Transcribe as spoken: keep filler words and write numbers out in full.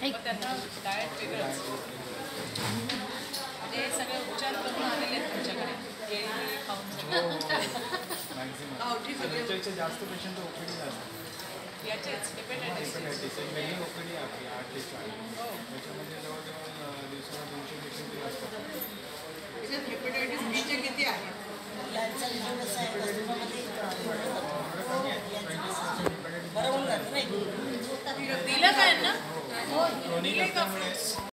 मग त्यांना डाएट वेगळंच म्हणजे हे सगळे उपचार करून आलेले आहेत तुमच्याकडे केळी खाऊन जास्त पेशंट ओपीडी असतात याचेच हेपेटायटिस वेगळी ओपीडी आपली आठ ते चार त्याच्यामध्ये जवळजवळ दिवसाला दोनशे पेशंट असतात. त्याच्यात हेपेटायटिस बीचे किती आहे? दिलं काय ना? क्रोनिक असल्यामुळे